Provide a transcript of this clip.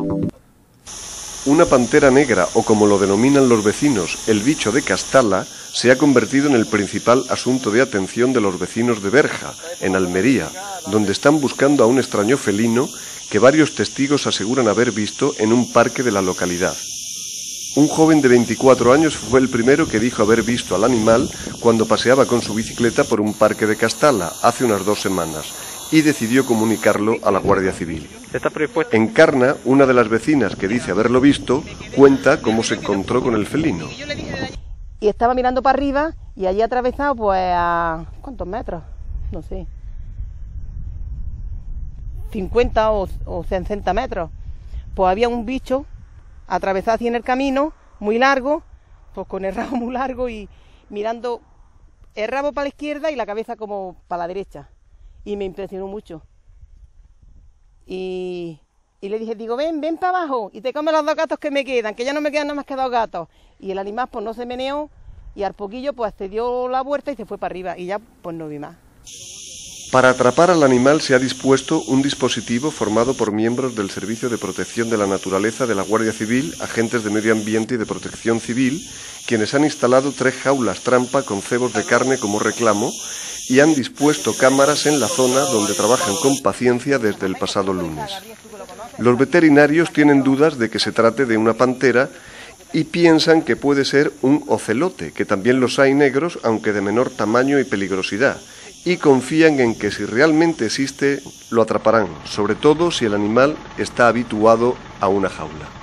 Una pantera negra, o como lo denominan los vecinos, el bicho de Castalla, se ha convertido en el principal asunto de atención de los vecinos de Berja, en Almería, donde están buscando a un extraño felino que varios testigos aseguran haber visto en un parque de la localidad. Un joven de 24 años fue el primero que dijo haber visto al animal cuando paseaba con su bicicleta por un parque de Castalla hace unas 2 semanas y decidió comunicarlo a la Guardia Civil. Encarna, una de las vecinas que dice haberlo visto, cuenta cómo se encontró con el felino. Y estaba mirando para arriba y allí atravesado pues a... ¿cuántos metros? No sé. 50 o 60 metros. Pues había un bicho atravesado así en el camino, muy largo, pues con el rabo muy largo y mirando el rabo para la izquierda y la cabeza como para la derecha. Y me impresionó mucho. Y le dije, digo, ven para abajo y te come los 2 gatos que me quedan, que ya no me quedan nada más que 2 gatos. Y el animal pues no se meneó y al poquillo pues se dio la vuelta y se fue para arriba y ya pues no vi más. Para atrapar al animal se ha dispuesto un dispositivo formado por miembros del Servicio de Protección de la Naturaleza de la Guardia Civil, agentes de Medio Ambiente y de Protección Civil, quienes han instalado 3 jaulas trampa con cebos de carne como reclamo y han dispuesto cámaras en la zona donde trabajan con paciencia desde el pasado lunes. Los veterinarios tienen dudas de que se trate de una pantera y piensan que puede ser un ocelote, que también los hay negros, aunque de menor tamaño y peligrosidad, y confían en que si realmente existe, lo atraparán, sobre todo si el animal está habituado a una jaula.